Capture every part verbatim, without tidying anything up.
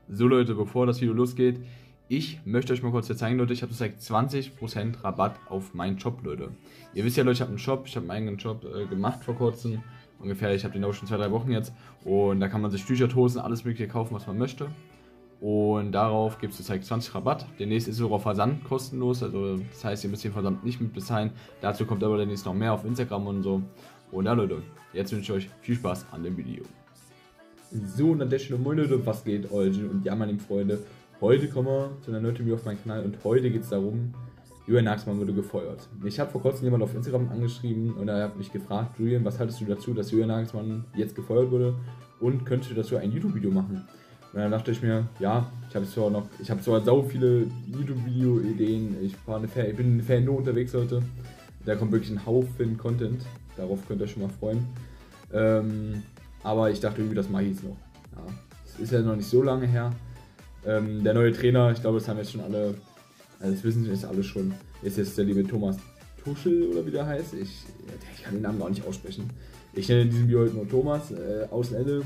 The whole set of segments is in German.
So Leute, bevor das Video losgeht, ich möchte euch mal kurz zeigen, Leute, ich habe zurzeit zwanzig Prozent Rabatt auf meinen Shop, Leute. Ihr wisst ja, Leute, ich habe einen Shop, ich habe meinen eigenen Shop äh, gemacht vor kurzem, ungefähr, ich habe den auch schon zwei, drei Wochen jetzt. Und da kann man sich T-Shirt, Hosen, alles mögliche kaufen, was man möchte. Und darauf gibt es zurzeit zwanzig Rabatt. Demnächst ist sogar Versand kostenlos, also das heißt, ihr müsst den Versand nicht mit bezahlen. Dazu kommt aber demnächst noch mehr auf Instagram und so. Und ja, Leute, jetzt wünsche ich euch viel Spaß an dem Video. So, und an der Stelle, moin Leute, was geht, Eugen und ja, meine lieben Freunde. Heute kommen wir zu einer neuen Video auf meinem Kanal und heute geht es darum, Julian Nagelsmann wurde gefeuert. Ich habe vor kurzem jemand auf Instagram angeschrieben und er hat mich gefragt, Julian, was haltest du dazu, dass Julian Nagelsmann jetzt gefeuert wurde und könntest du dazu ein YouTube-Video machen? Und dann dachte ich mir, ja, ich habe zwar noch, ich habe zwar sau viele YouTube-Video-Ideen, ich, ich bin in Fan nur unterwegs heute, da kommt wirklich ein Haufen Content, darauf könnt ihr euch schon mal freuen. Ähm, Aber ich dachte irgendwie, das mache ich jetzt noch. Ja, das ist ja noch nicht so lange her. Ähm, der neue Trainer, ich glaube, das haben jetzt schon alle, also das wissen jetzt alle schon, ist jetzt der liebe Thomas Tuchel oder wie der heißt. Ich, ich kann den Namen gar nicht aussprechen. Ich nenne in diesem Video heute nur Thomas, äh, außen Ende.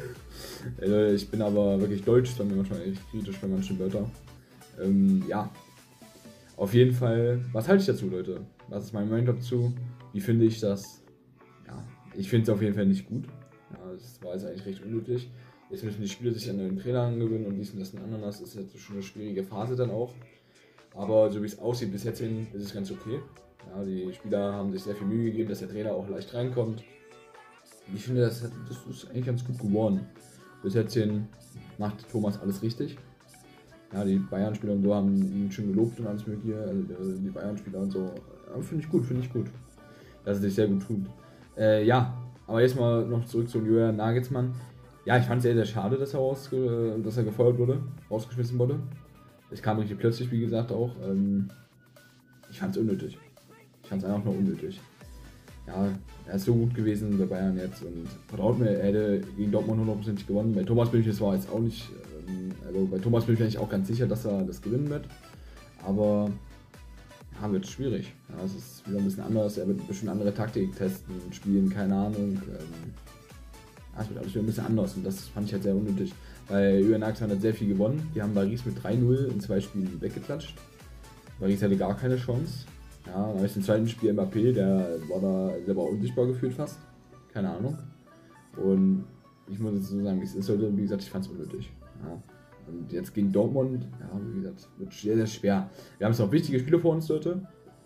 äh, ich bin aber wirklich deutsch, das war mir manchmal echt kritisch bei manchen Wörtern. Ähm, ja, auf jeden Fall, was halte ich dazu, Leute? Was ist mein Meinung dazu? Wie finde ich das? Ja, ich finde es auf jeden Fall nicht gut. Ja, das war jetzt eigentlich recht unnötig. Jetzt müssen die Spieler sich an den Trainer angewöhnen und dies und das und Ananas. Das ist jetzt schon eine schwierige Phase dann auch. Aber so wie es aussieht, bis jetzt hin ist es ganz okay. Ja, die Spieler haben sich sehr viel Mühe gegeben, dass der Trainer auch leicht reinkommt. Ich finde, das, das ist eigentlich ganz gut geworden. Bis jetzt hin macht Thomas alles richtig. Ja, die Bayern-Spieler und so haben ihn schon gelobt und alles mögliche. Also die Bayern-Spieler und so. Ja, finde ich gut, finde ich gut. Dass er sich sehr gut tut. Äh, ja. Aber jetzt mal noch zurück zu Julian Nagelsmann. Ja, ich fand es sehr, sehr schade, dass er, rausge dass er gefeuert wurde, rausgeschmissen wurde. Es kam richtig plötzlich, wie gesagt, auch. Ähm ich fand es unnötig. Ich fand es einfach nur unnötig. Ja, er ist so gut gewesen bei Bayern jetzt und vertraut mir, er hätte gegen Dortmund hundertprozentig gewonnen. Bei Thomas bin ich jetzt zwar jetzt auch nicht, ähm also bei Thomas bin ich eigentlich auch ganz sicher, dass er das gewinnen wird. Aber ja, wird schwierig. Ja, es ist wieder ein bisschen anders. Er wird bestimmt andere Taktik testen, spielen, keine Ahnung. Ähm, ja, es wird alles wieder ein bisschen anders und das fand ich halt sehr unnötig. Weil Julian Nagelsmann hat sehr viel gewonnen. Die haben Paris mit drei null in zwei Spielen weggeklatscht. Paris hatte gar keine Chance. Ja, dann habe ich den zweiten Spiel Mbappé, der war da selber unsichtbar gefühlt fast. Keine Ahnung. Und ich muss jetzt so sagen, wie es ist heute, wie gesagt, ich fand es unnötig. Ja. Und jetzt gegen Dortmund, ja, wie gesagt, wird sehr, sehr schwer. Wir haben jetzt noch wichtige Spiele vor uns, Leute.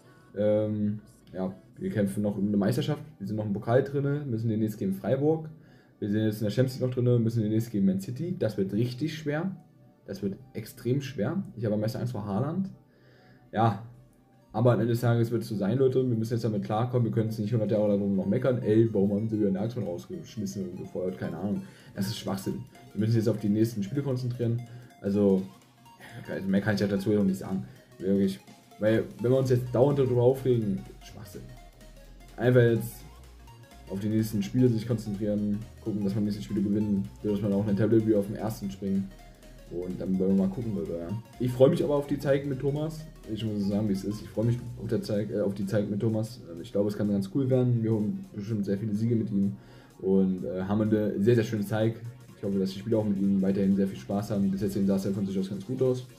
Ähm, ja, wir kämpfen noch um eine Meisterschaft. Wir sind noch im Pokal drin, müssen demnächst gegen Freiburg. Wir sind jetzt in der Champions League noch drin, müssen demnächst gegen Man City. Das wird richtig schwer. Das wird extrem schwer. Ich habe am meisten Angst vor Haaland. Ja, aber am Ende des Tages wird es so sein, Leute. Wir müssen jetzt damit klarkommen. Wir können jetzt nicht hundert Jahre darum noch meckern. Ey, warum haben sie wieder Nagelsmann rausgeschmissen und gefeuert? Keine Ahnung. Das ist Schwachsinn. Wir müssen uns jetzt auf die nächsten Spiele konzentrieren. Also, mehr kann ich ja dazu noch nicht sagen. Wirklich. Weil, wenn wir uns jetzt dauernd darüber aufregen, Schwachsinn. Einfach jetzt auf die nächsten Spiele sich konzentrieren, gucken, dass wir die nächsten Spiele gewinnen, dass wir auch in der Tabelle auf dem ersten springen. Und dann wollen wir mal gucken, Leute. Ja. Ich freue mich aber auf die Zeit mit Thomas. Ich muss sagen, wie es ist. Ich freue mich auf, der Zeit, äh, auf die Zeit mit Thomas. Ich glaube, es kann ganz cool werden. Wir haben bestimmt sehr viele Siege mit ihm und äh, haben eine sehr, sehr schöne Zeit. Ich hoffe, dass die Spieler auch mit ihm weiterhin sehr viel Spaß haben. Bis jetzt sah es ja von sich aus ganz gut aus.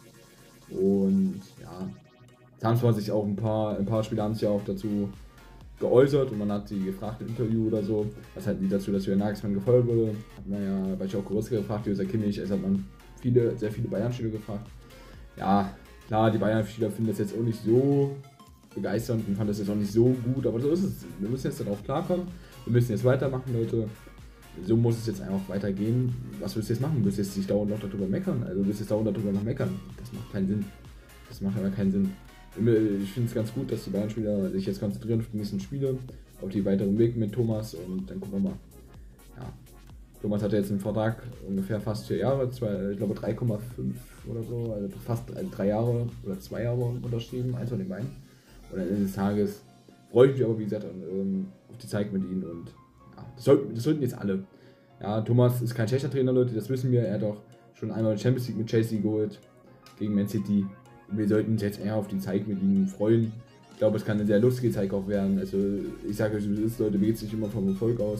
Und ja, es haben zwar sich auch ein paar, ein paar Spieler haben sich ja auch dazu geäußert und man hat sie gefragt im Interview oder so. Was halten die dazu, dass Julian Nagelsmann gefeuert wurde? Hat man ja bei auch Goretzka gefragt, Josef Kimmich, es hat man viele, sehr viele Bayern-Spieler gefragt. Ja, klar, die Bayern-Spieler finden das jetzt auch nicht so begeisternd und fanden das jetzt auch nicht so gut, aber so ist es. Wir müssen jetzt darauf klarkommen. Wir müssen jetzt weitermachen, Leute. So muss es jetzt einfach weitergehen. Was willst du jetzt machen? Du willst jetzt nicht dauernd noch darüber meckern. Also du willst jetzt dauernd darüber noch meckern. Das macht keinen Sinn. Das macht aber keinen Sinn. Ich finde es ganz gut, dass die Bayern-Spieler sich jetzt konzentrieren auf die nächsten Spiele, auf die weiteren Wege mit Thomas und dann gucken wir mal. Ja. Thomas hatte jetzt einen Vertrag ungefähr fast vier Jahre, zwei, ich glaube drei Komma fünf oder so, also fast drei Jahre oder zwei Jahre unterschrieben, eins von den beiden. Und am Ende des Tages freue ich mich aber, wie gesagt, an, auf die Zeit mit ihnen und ja, das, sollten, das sollten jetzt alle. Ja, Thomas ist kein schlechter Trainer, Leute, das wissen wir. Er hat auch schon einmal die Champions League mit Chelsea geholt gegen Man City. Und wir sollten uns jetzt eher auf die Zeit mit ihnen freuen. Ich glaube, es kann eine sehr lustige Zeit auch werden. Also, ich sage euch, wie es ist, Leute, mir geht es nicht immer vom Erfolg aus.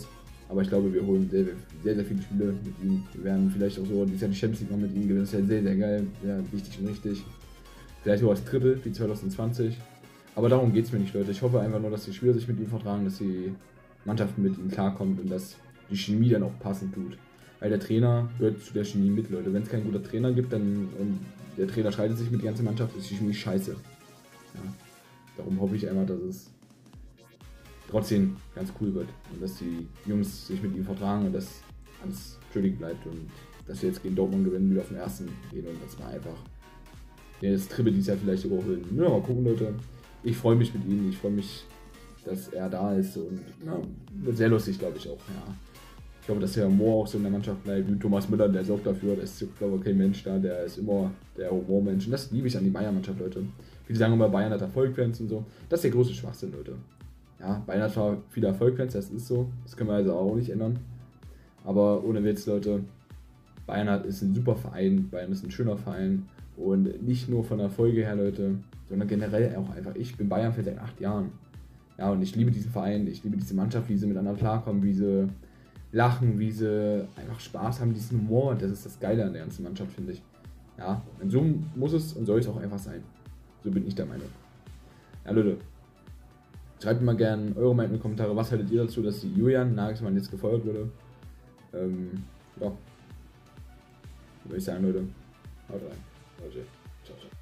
Aber ich glaube, wir holen sehr, sehr, sehr viele Spiele mit ihm. Wir werden vielleicht auch so dieses Jahr die Champions League noch mit ihm gewinnen. Das ist ja sehr, sehr geil. Sehr wichtig und richtig. Vielleicht sogar das Triple wie zwanzig zwanzig. Aber darum geht es mir nicht, Leute. Ich hoffe einfach nur, dass die Spieler sich mit ihm vertragen, dass die Mannschaft mit ihm klarkommt und dass die Chemie dann auch passend tut. Weil der Trainer gehört zu der Chemie mit, Leute. Wenn es keinen guten Trainer gibt, dann und der Trainer streitet sich mit der ganzen Mannschaft, ist die Chemie scheiße. Ja. Darum hoffe ich einfach, dass es trotzdem ganz cool wird und dass die Jungs sich mit ihm vertragen und dass alles chillig bleibt und dass wir jetzt gegen Dortmund gewinnen, wieder auf den ersten gehen und dass wir einfach ja, das Triple dieses Jahr vielleicht sogar holen. Ja, mal gucken, Leute. Ich freue mich mit ihm, ich freue mich, dass er da ist und ja, wird sehr lustig, glaube ich auch. Ja. Ich glaube, dass der Humor auch so in der Mannschaft bleibt. Wie Thomas Müller, der sorgt dafür, der ist, glaube ich, kein Mensch da, der ist immer der Humormensch und das liebe ich an die Bayern-Mannschaft, Leute. Viele sagen immer, Bayern hat Erfolgfans und so. Das ist der große Schwachsinn, Leute. Ja, Bayern hat zwar viele Erfolgfans, das ist so. Das können wir also auch nicht ändern. Aber ohne Witz, Leute, Bayern hat, ist ein super Verein, Bayern ist ein schöner Verein. Und nicht nur von der Folge her, Leute, sondern generell auch einfach. Ich bin Bayern-Fan seit acht Jahren. Ja, und ich liebe diesen Verein, ich liebe diese Mannschaft, wie sie miteinander klarkommen, wie sie lachen, wie sie einfach Spaß haben, diesen Humor. Das ist das Geile an der ganzen Mannschaft, finde ich. Ja, und so muss es und soll es auch einfach sein. So bin ich der Meinung. Ja, Leute, schreibt mir mal gerne eure Meinung in die Kommentare. Was haltet ihr dazu, dass die Julian Nagelsmann jetzt gefeuert wurde? Ähm, ja. Würde ich sagen, Leute. Haut rein. Leute. Ciao, ciao.